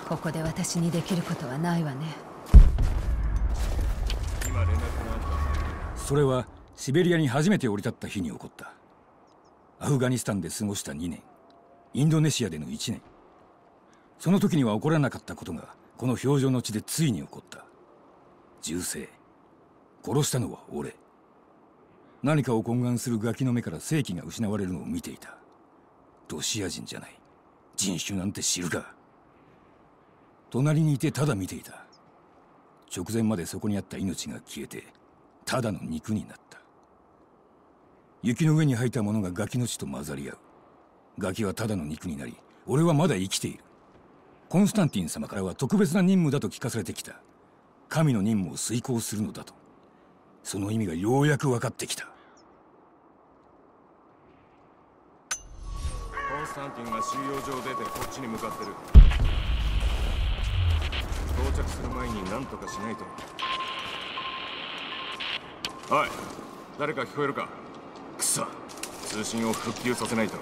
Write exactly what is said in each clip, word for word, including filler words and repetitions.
ここで私にできることはないわね。 今連絡があった。それはシベリアに初めて降り立った日に起こった。アフガニスタンで過ごしたにねん、インドネシアでのいちねん。その時には起こらなかったことがこの表情の地でついに起こった。銃声。殺したのは俺。何かを懇願するガキの目から生気が失われるのを見ていた。ロシア人じゃない。人種なんて知るか。隣にいてただ見ていた。直前までそこにあった命が消えてただの肉になった。雪の上に吐いたものがガキの血と混ざり合う。ガキはただの肉になり、俺はまだ生きている。コンスタンティン様からは特別な任務だと聞かされてきた。神の任務を遂行するのだと。その意味がようやく分かってきた。コンスタンティンが収容所を出てこっちに向かってる。到着する前に何とかしないと。おい、誰か聞こえるか。くそ、通信を復旧させないと。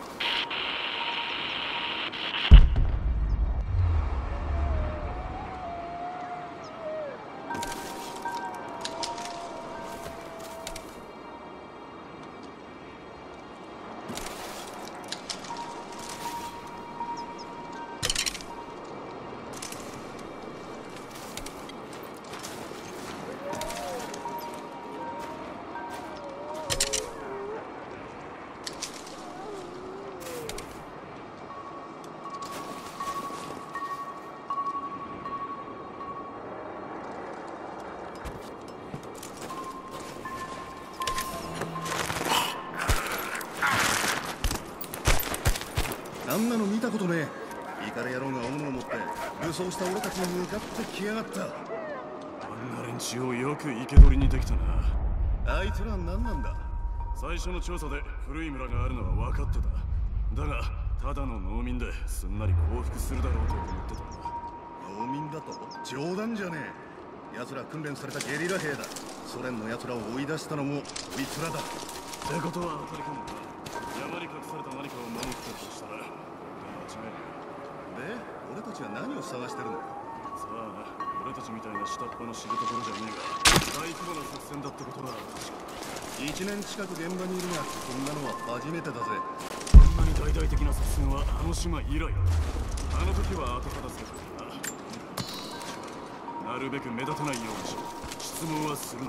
あんなの見たことねえ。イカレ野郎が斧を持って武装した俺たちに向かってきやがった。 あんな連中をよく生け捕りにできたな。 あいつら何なんだ。 最初の調査で古い村があるのは分かってた。だがただの農民ですんなり降伏するだろうと思ってた。 農民だと冗談じゃねえ。奴ら訓練されたゲリラ兵だ。ソ連の奴らを追い出したのもこいつらだ。 ってことは当たりかもな。山に隠された何かを守ってるとしたら間違いない。 で、俺たちは何を探してるのか。 さあな、俺たちみたいな下っ端の知るところじゃねえが大規模な作戦だってことだ。 一年近く現場にいるがこんなのは初めてだぜ。 こんなに大々的な作戦はあの島以来だ。あの時は後片付けたな。なるべく目立たないようにしろ。質問はするな。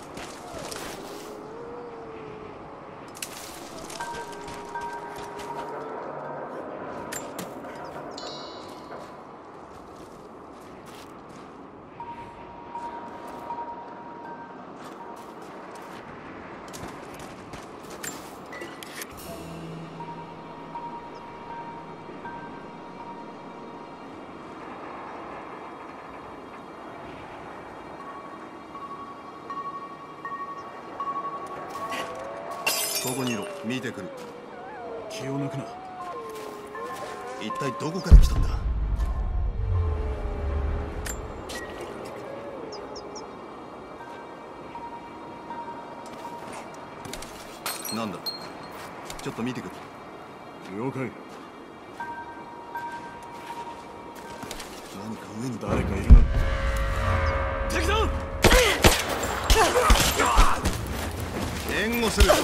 ここにいろ、見てくる。 気を抜くな。 一体どこから来たんだ。なんだ、ちょっと見てくる。 了解。 何か上に誰かいるな。敵だ。 援護する。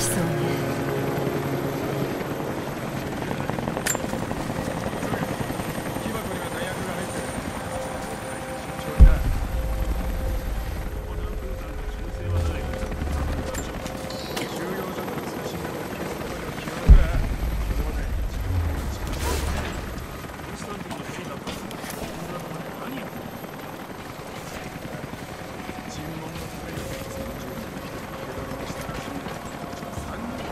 そうね。 木箱には弾薬が入ってる。慎重にな。収容所から通信が復旧するまでは気を抜くな。それまでコンスタンティンのヘリがパスこんなとこで何やってんの。 尋問のためにその状況を受け取りましたらしい。さんにん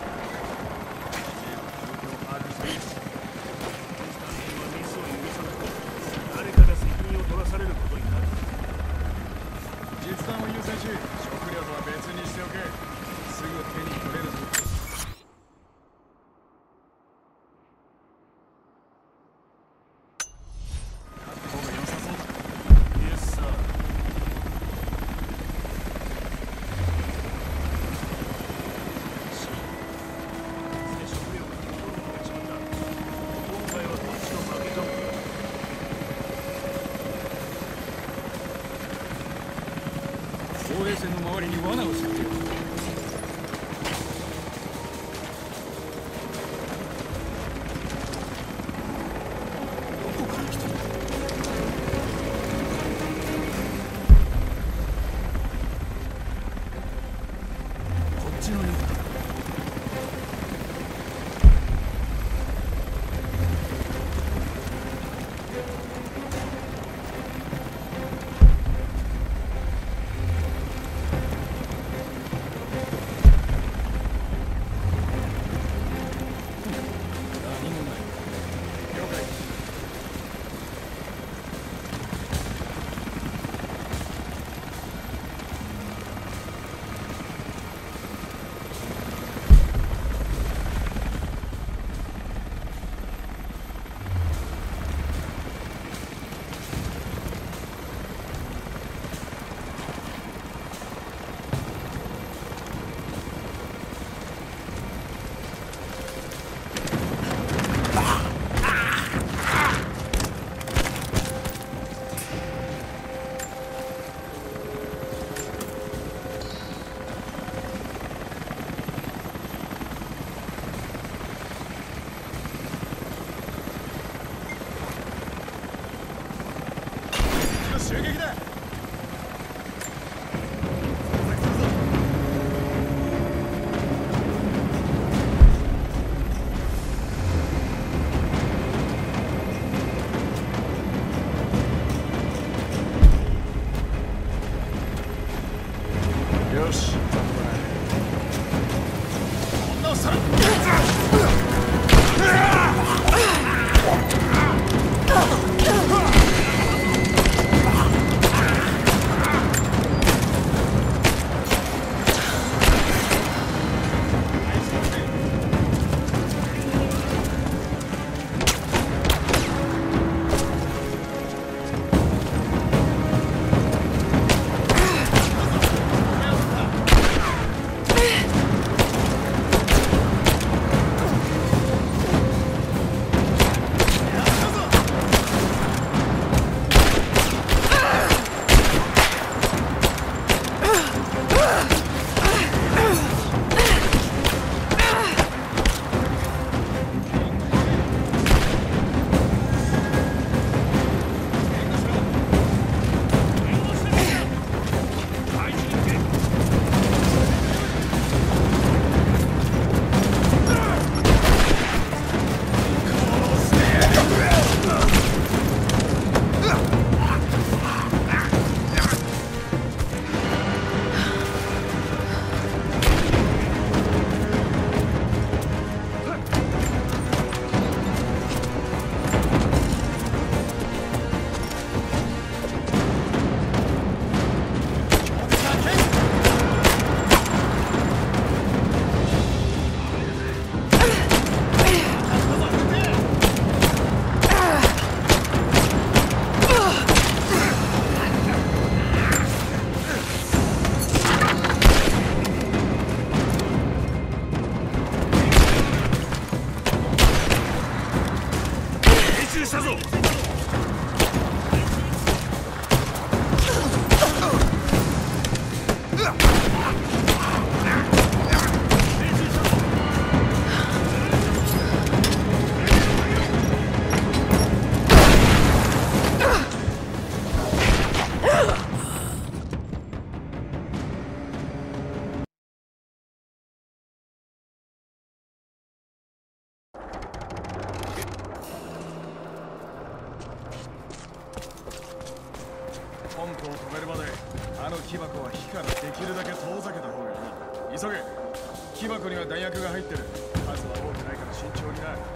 状況を把握しています。 コンスタンティンはミスを許さないと誰かが責任を取らされることになる。 実弾を優先し、食料とは別にしておけ。すぐ手に取れるぞ。勝った方が良さそうだ。 イエスサー。食料が日本に持ち込んだ。今回はこっちの負けかも。 防衛線の周りに罠を設定。どこから来たんだ。こっちのようだ。何もない。 了解。襲撃だ。よし。女をさら。 木箱は火からできるだけ遠ざけた方がいい。急げ。木箱には弾薬が入ってる。数は多くないから慎重にな。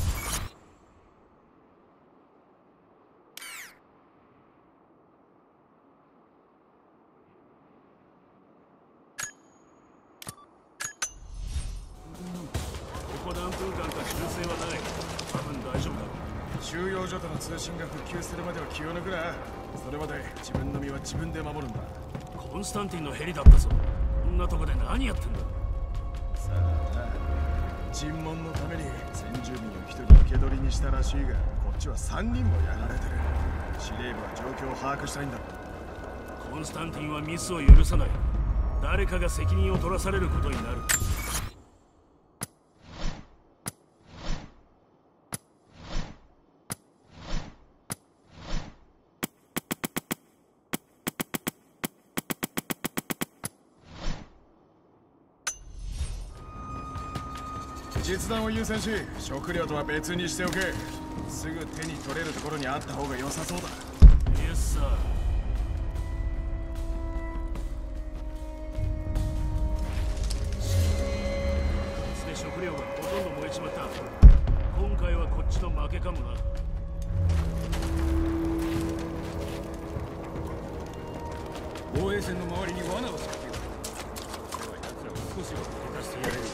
ここ何分間か修正はない。多分大丈夫だ。 収容所との通信が復旧するまでは気を抜くな。それまで自分の身は自分で守るんだ。 コンスタンティンのヘリだったぞ。こんなとこで何やってんだ。 さあな、尋問のために先住民を一人受け取りにしたらしいが、こっちは三人もやられてる。司令部は状況を把握したいんだろう。 コンスタンティンはミスを許さない。誰かが責任を取らされることになる。 実弾を優先し、食料とは別にしておけ。すぐ手に取れるところにあった方が良さそうだ。 イエスサー。食料がほとんど燃えちまった。今回はこっちの負けかもな。 防衛線の周りに罠を仕掛ける。これは奴らを少しは抜け出してやれる。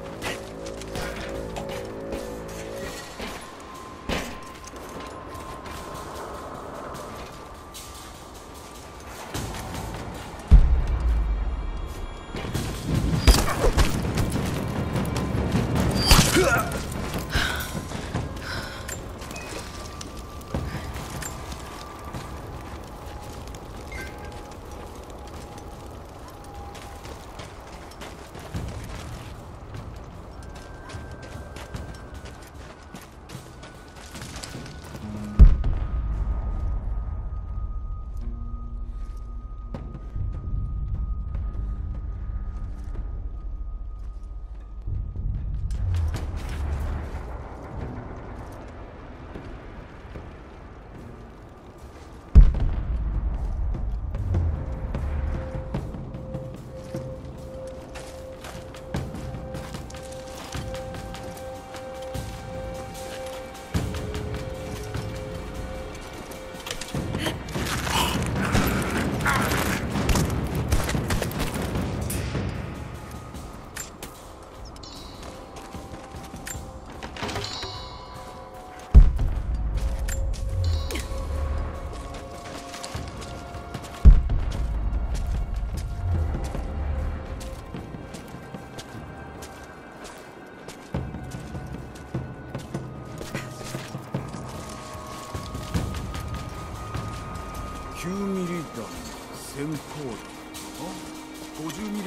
きゅうミリ弾先行弾ごじゅうミリ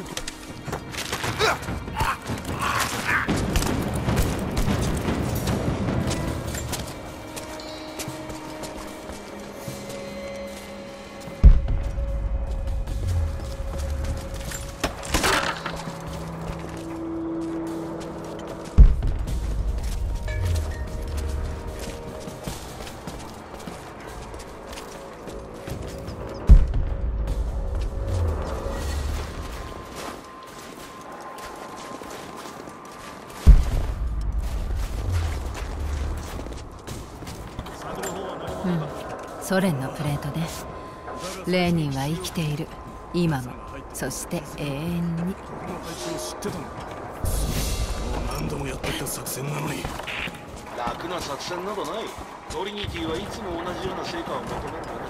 ソ連のプレートね。レーニンは生きている。今も、そして永遠に。 この配置を知ってたのか。もう何度もやってきた作戦なのに。 楽な作戦などない。トリニティはいつも同じような成果を求めるんだ。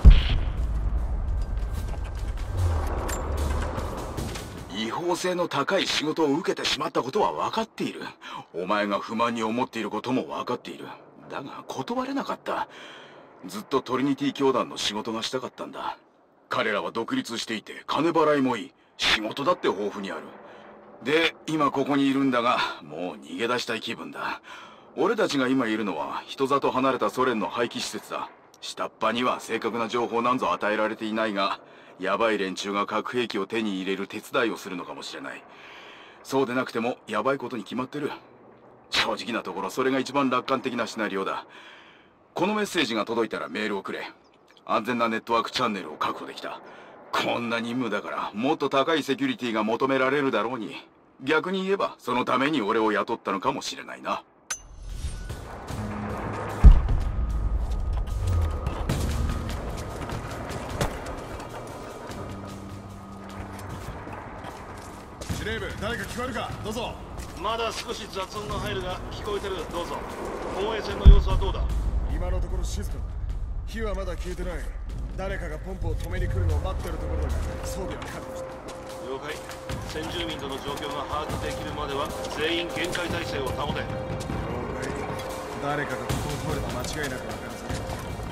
違法性の高い仕事を受けてしまったことは分かっている。お前が不満に思っていることも分かっている。だが断れなかった。ずっとトリニティ教団の仕事がしたかったんだ。彼らは独立していて金払いもいい。仕事だって豊富にある。で、今ここにいるんだが、もう逃げ出したい気分だ。俺たちが今いるのは人里離れたソ連の廃棄施設だ。下っ端には正確な情報なんぞ与えられていないが、ヤバい連中が核兵器を手に入れる手伝いをするのかもしれない。そうでなくてもヤバいことに決まってる。正直なところそれが一番楽観的なシナリオだ。このメッセージが届いたらメールをくれ。安全なネットワークチャンネルを確保できた。 こんな任務だからもっと高いセキュリティが求められるだろうに、逆に言えばそのために俺を雇ったのかもしれないな。 司令部、誰か聞こえるか。どうぞ。 まだ少し雑音が入るが聞こえてる。どうぞ。放映線の様子はどうだ。 今のところ静かだ。火はまだ消えてない。誰かがポンプを止めに来るのを待ってるところだから装備は確保した。 了解。先住民との状況が把握できるまでは全員厳戒態勢を保て。了解。誰かがここを通れば間違いなく分かるぜ。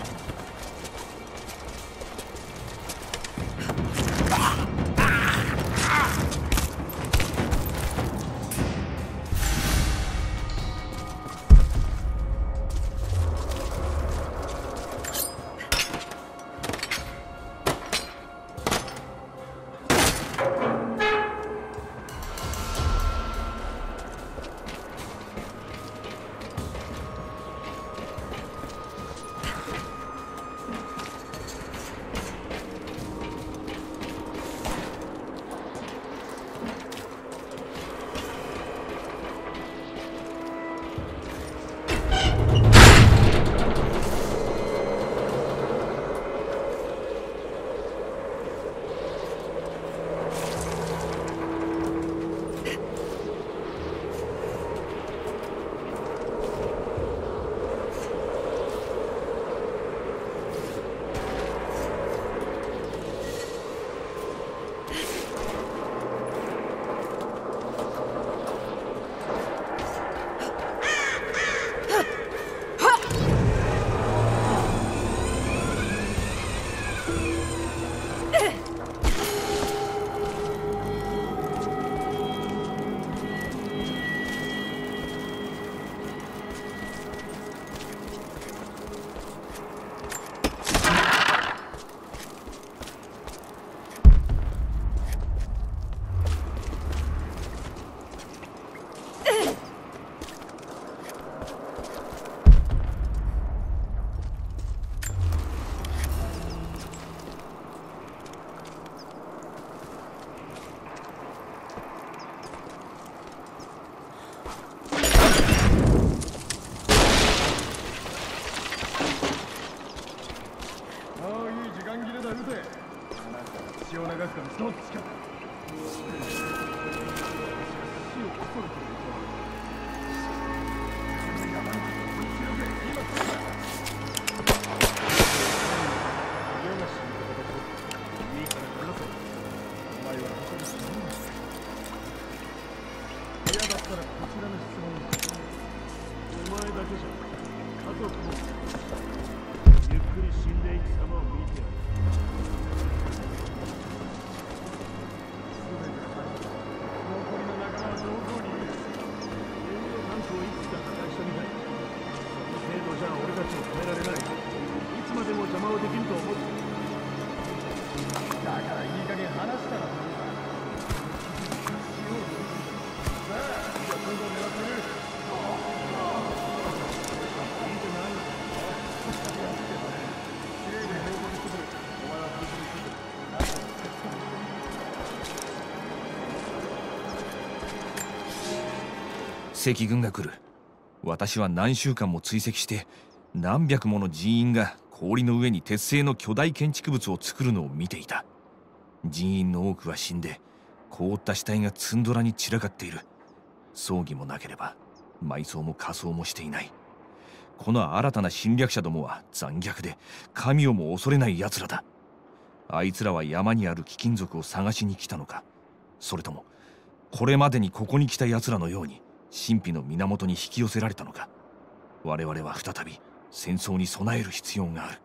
赤軍が来る。私は何週間も追跡して何百もの人員が氷の上に鉄製の巨大建築物を作るのを見ていた。人員の多くは死んで凍った死体がツンドラに散らかっている。葬儀もなければ埋葬も火葬もしていない。この新たな侵略者どもは残虐で神をも恐れない奴らだ。あいつらは山にある貴金属を探しに来たのか、それともこれまでにここに来た奴らのように神秘の源に引き寄せられたのか。我々は再び戦争に備える必要がある。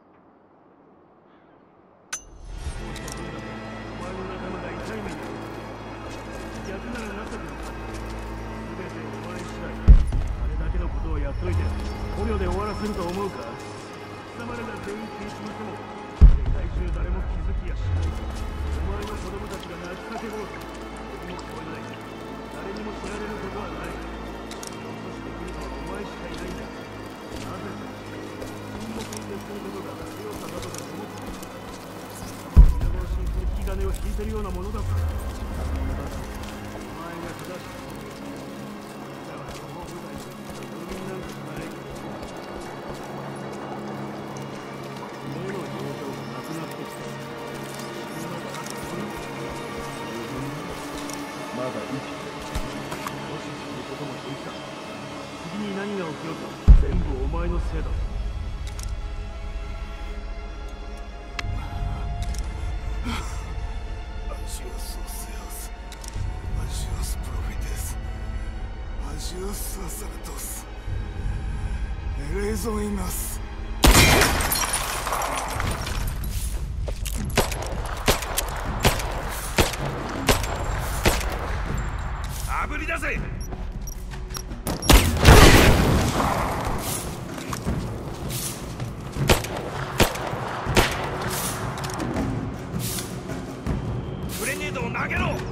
捕虜で終わらせると思うか。貴様らが全員禁止にしても世界中誰も気づきやしない。お前の子供たちが泣き叫ぼうと誰にも聞こえない。誰にも知られることはない。そしてくるのはお前しかいないんだ。なぜか沈黙に徹することが強さだとで思っている。皆殺しにする気がせるようなものだった。お前が正しくだからこの舞台で住民なんかじゃない。目の表情がなくなってきた。まだ生きてる。もし死ぬこともできた。次に何が起きようと全部お前のせいだ。 あぶり出せ。グレネードを投げろ。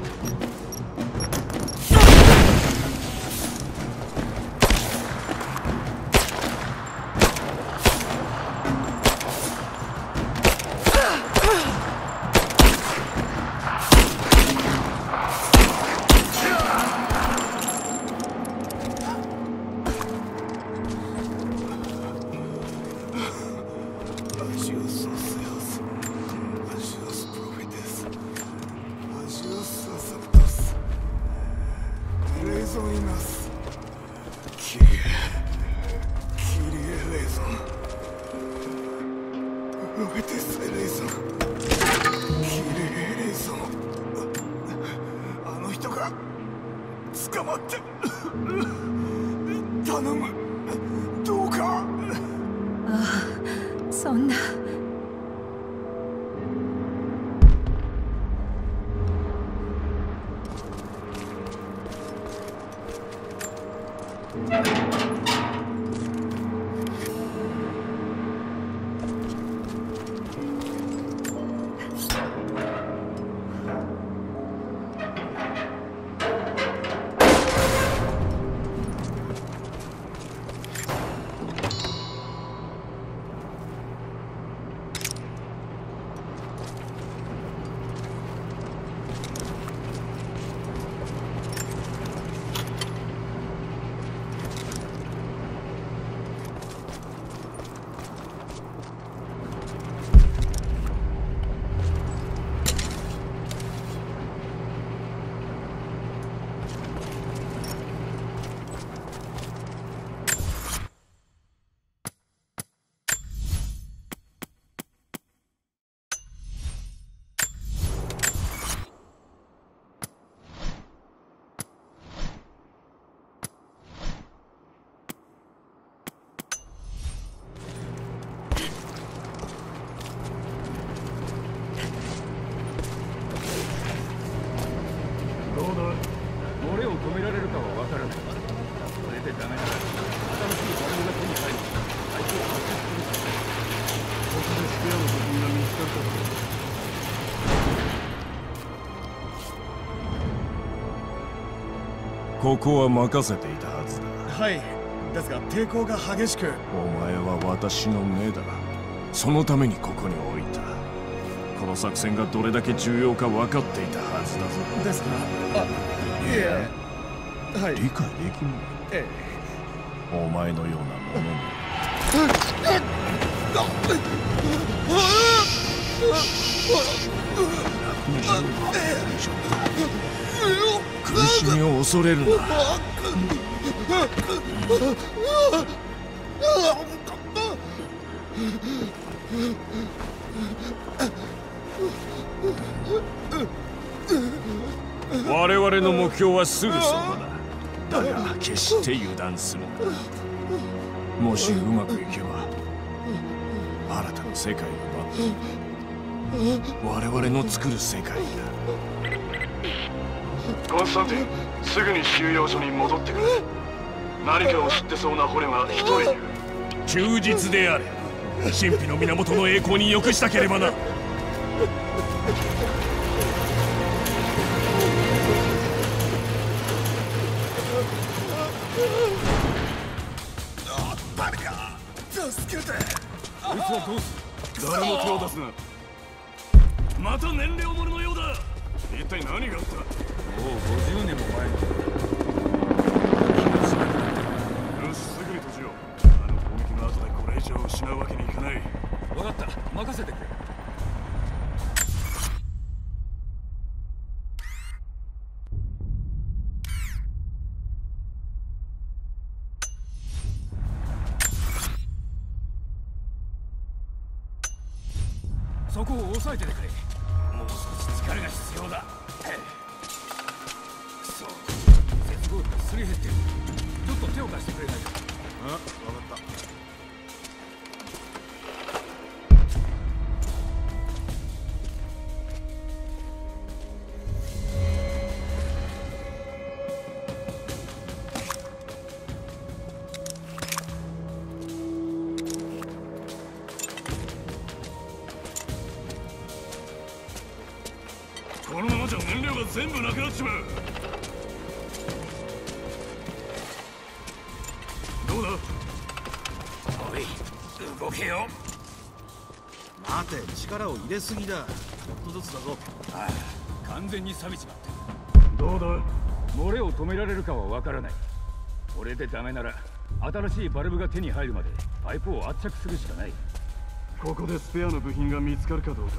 捕まって頼む、どうか。 ああ、そんな。 俺を止められるかは分からない。それでダメなら新しいバルムが手に入り相手を発見するさ。ここでスペアの部品が見つかったと。ここは任せていたはずだ。 はい、ですが抵抗が激しく。 お前は私の目だ。そのためにここに置いた。この作戦がどれだけ重要か分かっていたはずだぞ。 ですが、あ、いや、はい、 理解できない。 ええ、 お前のようなものに苦しみを恐れるな。我々の目標はすぐそこだ。だが決して油断するな。もしうまくいけば新たな世界が待って我々の作る世界だ。 コンスタンティン、すぐに収容所に戻ってくれ。何かを知ってそうな捕虜が一人いる。 忠実であれ。神秘の源の栄光に良くしたければな。 誰か助けて。 こいつはどうする。 誰も手を出すな。また燃料漏れのようだ。 体何があった？ もうごじゅうねんも前に。 よし、すぐに閉じよう。あの攻撃の後でこれ以上失うわけにいかない。 分かった、任せてくれ。そこを押さえててくれ。もう少し力が必要だ。くそ、接合部がすり減ってる。ちょっと手を貸してくれないか。 あ、分かった。 このままじゃ燃料が全部なくなっちまう。どうだ？ おい、動けよ。 待て、力を入れすぎだ。ちょっとずつだぞ。 ああ、完全に錆びちまってる。 どうだ？ 漏れを止められるかはわからない。これでダメなら新しいバルブが手に入るまでパイプを圧着するしかない。 ここでスペアの部品が見つかるかどうか。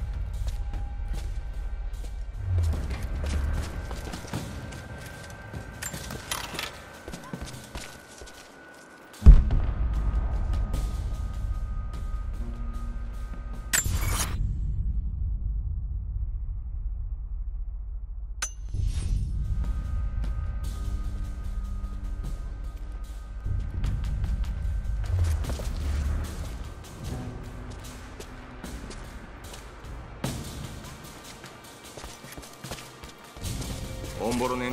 オンボロね。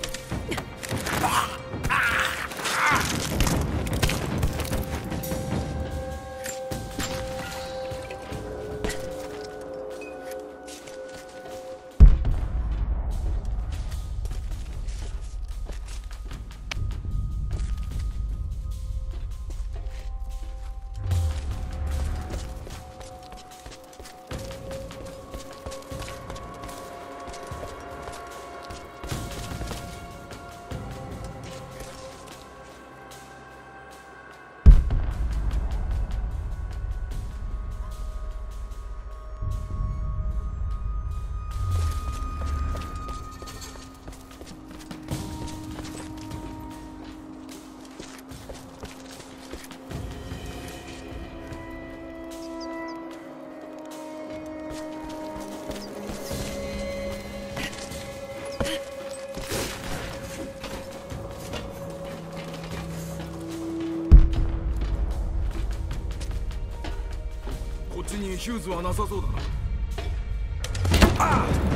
こっちにヒューズはなさそうだな。 ああ！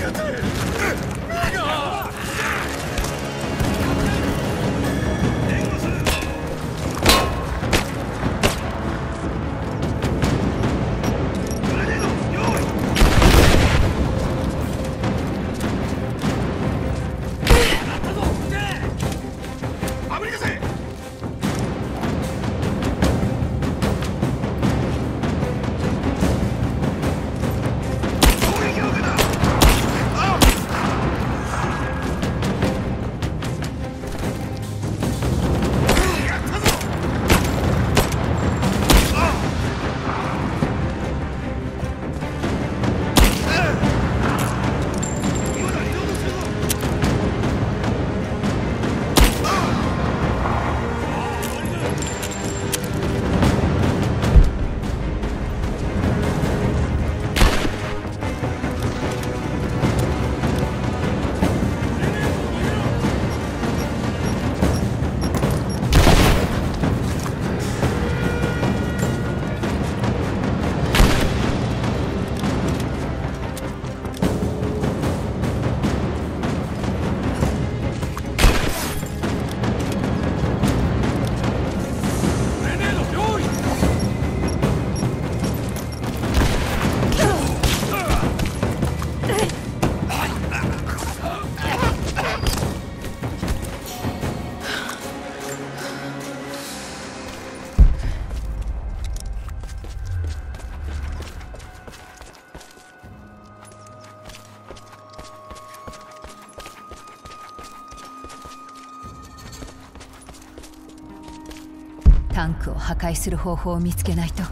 タンクを破壊する方法を見つけないと。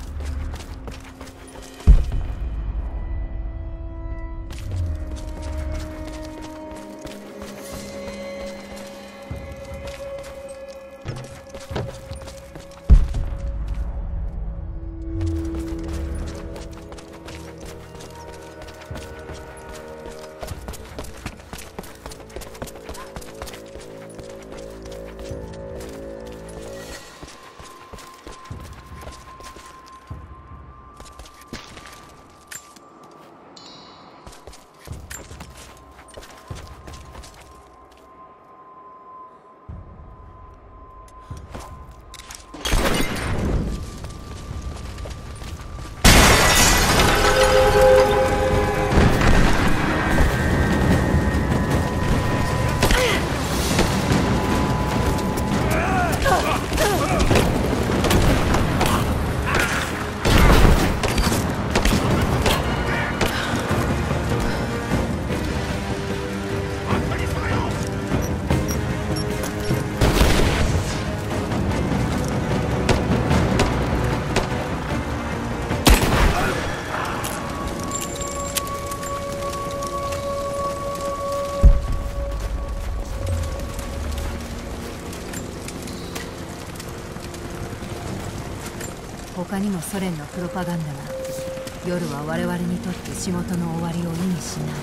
他にもソ連のプロパガンダが夜は我々にとって仕事の終わりを意味しない。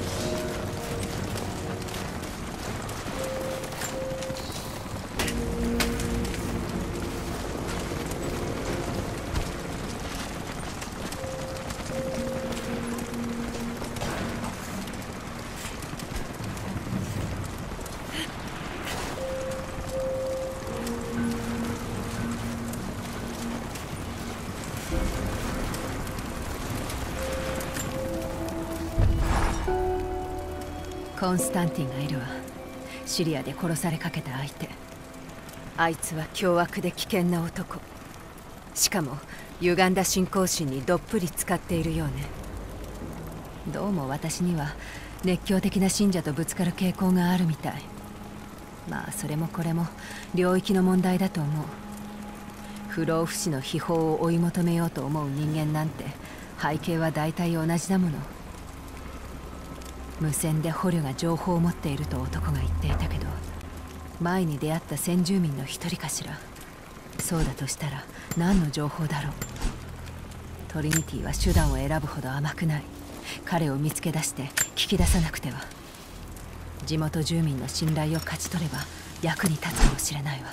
コンスタンティンがいるわ。シリアで殺されかけた相手。あいつは凶悪で危険な男。しかも歪んだ信仰心にどっぷり使っているようね。どうも私には熱狂的な信者とぶつかる傾向があるみたい。まあそれもこれも領域の問題だと思う。不老不死の秘宝を追い求めようと思う人間なんて背景は大体同じだもの。無線で捕虜が情報を持っていると男が言っていたけど、前に出会った先住民の一人かしら。そうだとしたら何の情報だろう。トリニティは手段を選ぶほど甘くない。彼を見つけ出して聞き出さなくては。地元住民の信頼を勝ち取れば役に立つかもしれないわ。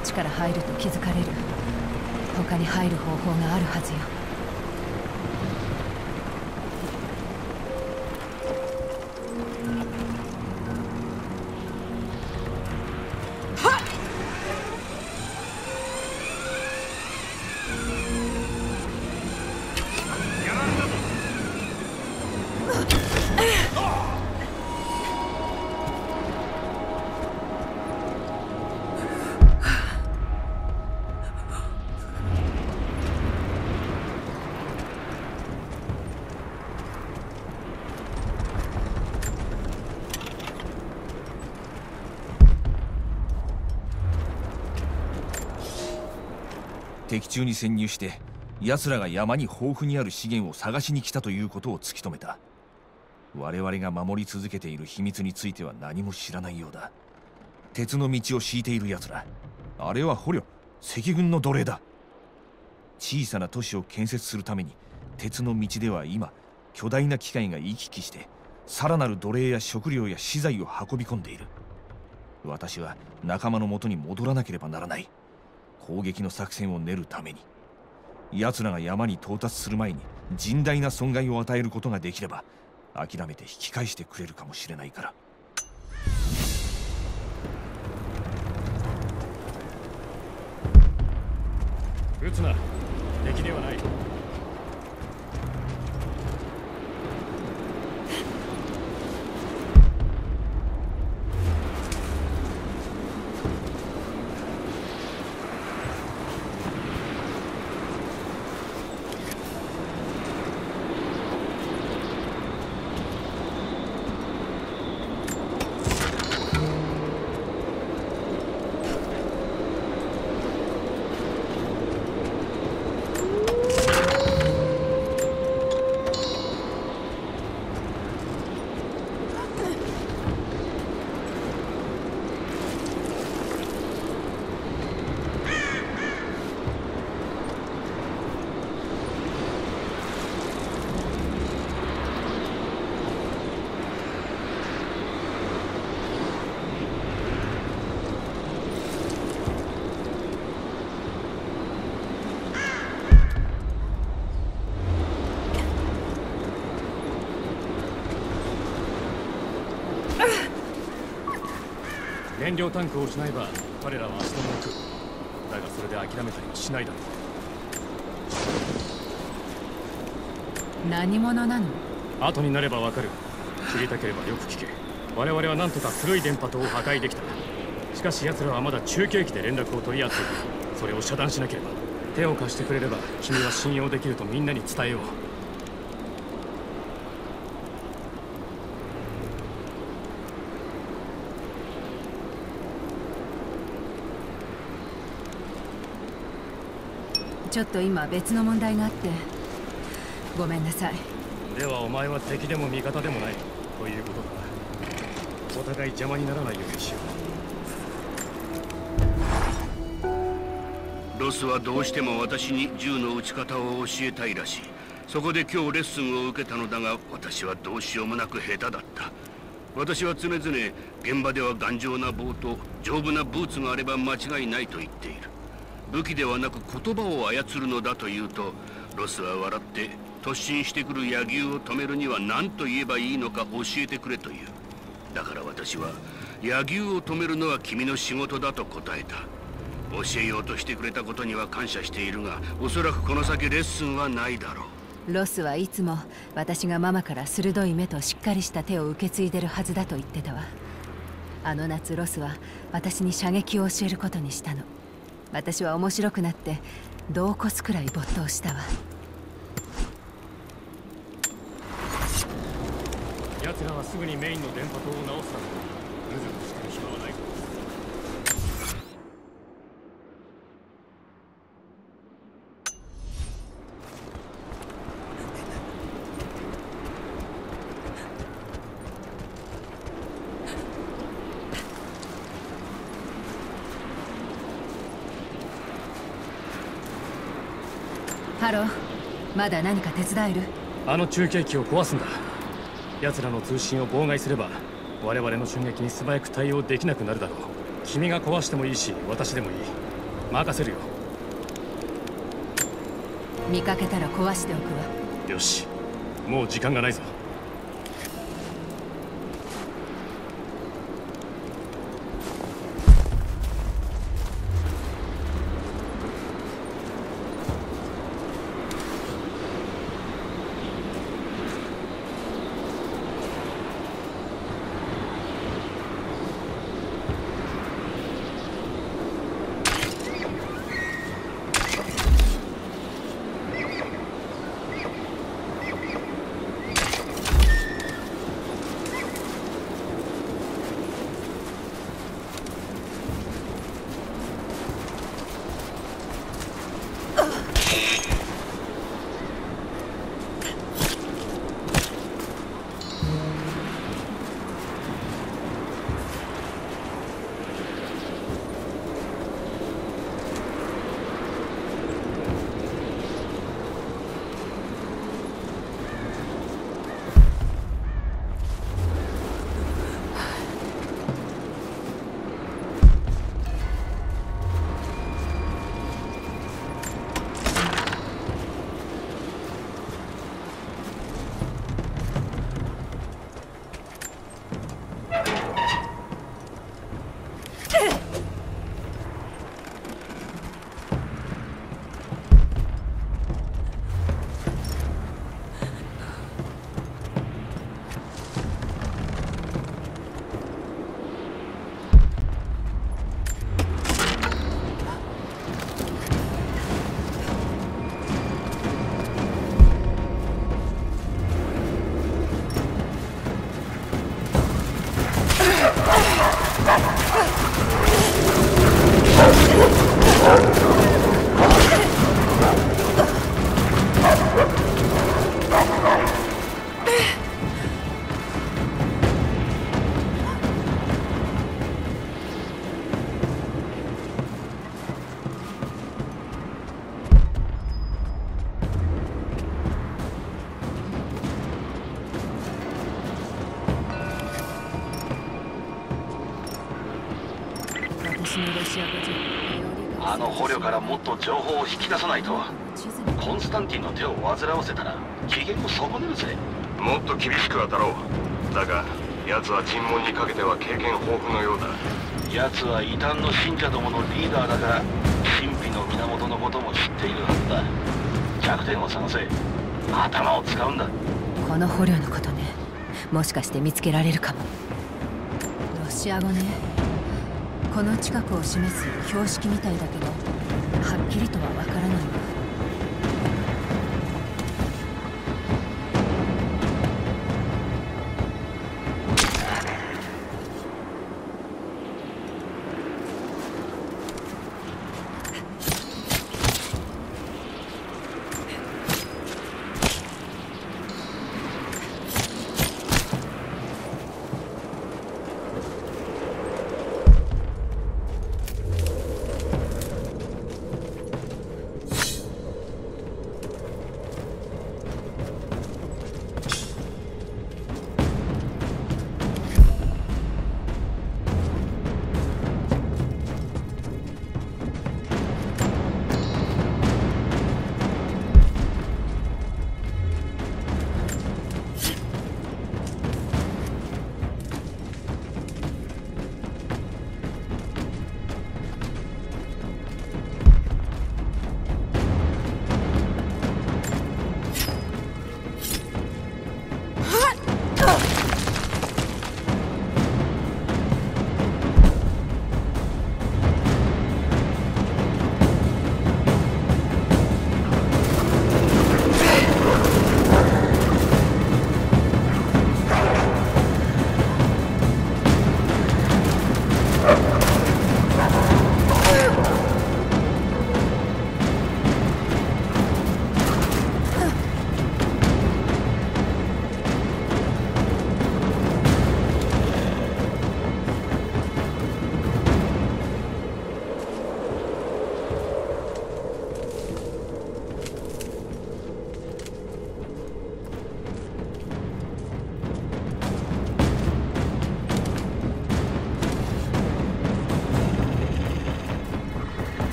ちから入ると気づかれる。他に入る方法があるはずよ。 敵中に潜入して奴らが山に豊富にある資源を探しに来たということを突き止めた。我々が守り続けている秘密については何も知らないようだ。鉄の道を敷いている奴ら、あれは捕虜、赤軍の奴隷だ。小さな都市を建設するために鉄の道では今巨大な機械が行き来してさらなる奴隷や食料や資材を運び込んでいる。私は仲間のもとに戻らなければならない。攻撃の作戦を練るために。奴らが山に到達する前に甚大な損害を与えることができれば諦めて引き返してくれるかもしれないから。 撃つな。敵ではない。燃料タンクを失えば彼らは足止めを食う。だがそれで諦めたりはしないだろう。何者なの？ 後になればわかる。知りたければよく聞け。我々は何とか古い電波塔を破壊できた。しかし奴らはまだ中継機で連絡を取り合っている。それを遮断しなければ。手を貸してくれれば君は信用できるとみんなに伝えよう。 ちょっと今別の問題があってごめんなさい。 ではお前は敵でも味方でもないということだ。お互い邪魔にならないようにしよう。ロスはどうしても私に銃の撃ち方を教えたいらしい。そこで今日レッスンを受けたのだが、私はどうしようもなく下手だった。私は常々現場では頑丈な棒と丈夫なブーツがあれば間違いないと言っている。武器ではなく言葉を操るのだというと、ロスは笑って突進してくる野牛を止めるには何と言えばいいのか教えてくれという。だから私は野牛を止めるのは君の仕事だと答えた。教えようとしてくれたことには感謝しているが、おそらくこの先レッスンはないだろう。ロスはいつも私がママから鋭い目としっかりした手を受け継いでるはずだと言ってたわ。あの夏ロスは私に射撃を教えることにしたの。私は面白くなって橈骨くらい没頭したわ。 奴らはすぐにメインの電波塔を直すだろう。ぐずぐずしてる暇はない。 ハロー、まだ何か手伝える？ あの中継機を壊すんだ。奴らの通信を妨害すれば我々の襲撃に素早く対応できなくなるだろう。君が壊してもいいし、私でもいい。 任せるよ。 見かけたら壊しておくわ。 よし、もう時間がないぞ。 あの捕虜からもっと情報を引き出さないと。コンスタンティンの手を煩わせたら機嫌を損ねるぜ。 もっと厳しく当たろう。だが奴は尋問にかけては経験豊富のようだ。 奴は異端の信者どものリーダーだから神秘の源のことも知っているはずだ。弱点を探せ。頭を使うんだ。 この捕虜のことね。もしかして見つけられるかも。ロシア語ね。この近くを示す標識みたいだけど、はっきりとはわからないわ。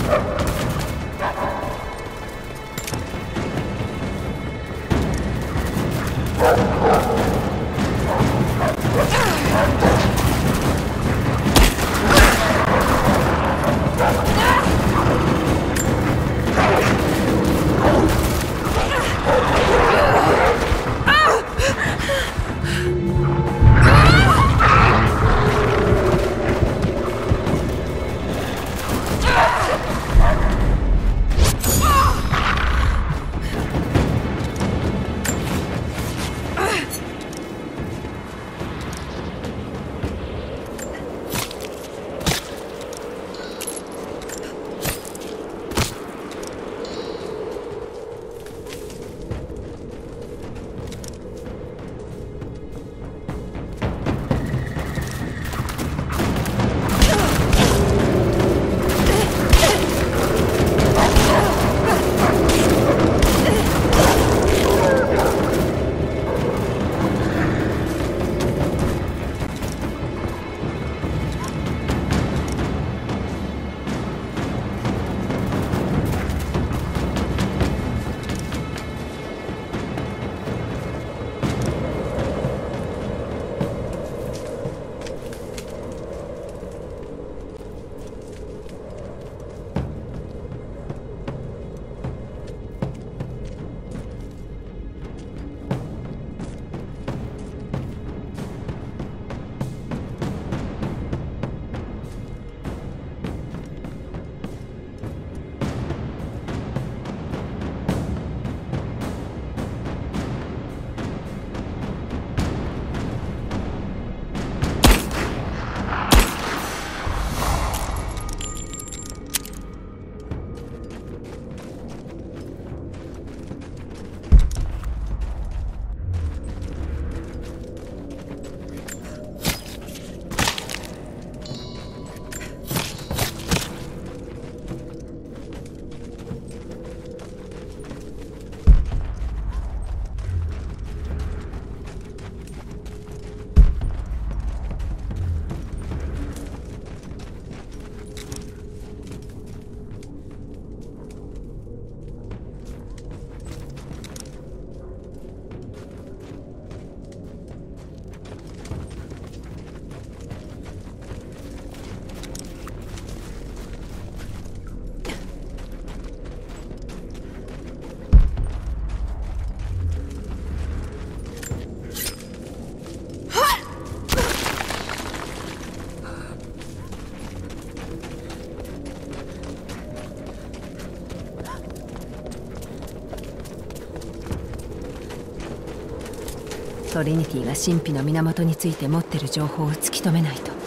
トリニティが神秘の源について持ってる情報を突き止めないと。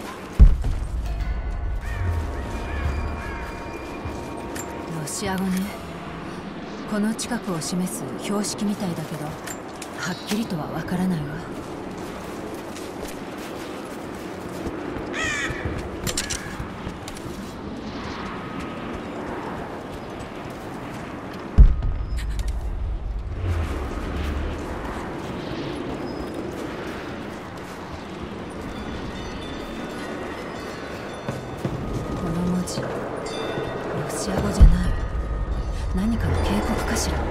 ロシア語ね。この近くを示す標識みたいだけど、はっきりとはわからないわ。ロシア語じゃない。何かの警告かしら。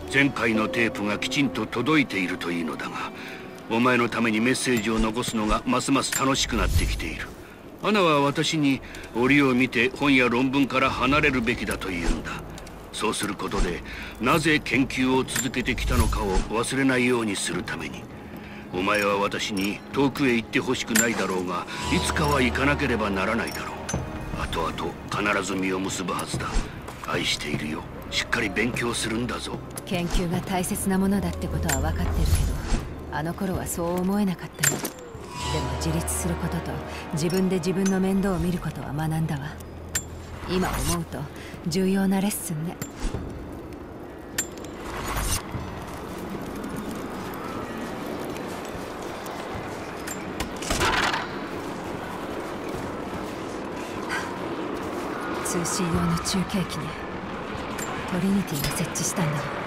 前回のテープがきちんと届いているといいのだが、お前のためにメッセージを残すのがますます楽しくなってきている。アナは私に折を見て本や論文から離れるべきだと言うんだ。そうすることでなぜ研究を続けてきたのかを忘れないようにするために。お前は私に遠くへ行ってほしくないだろうが、いつかは行かなければならないだろう。後々必ず実を結ぶはずだ。愛しているよ。しっかり勉強するんだぞ。 研究が大切なものだってことは分かってるけど、あの頃はそう思えなかったの。でも自立することと自分で自分の面倒を見ることは学んだわ。今思うと重要なレッスンね。通信用の中継機ね。トリニティが設置したんだわ。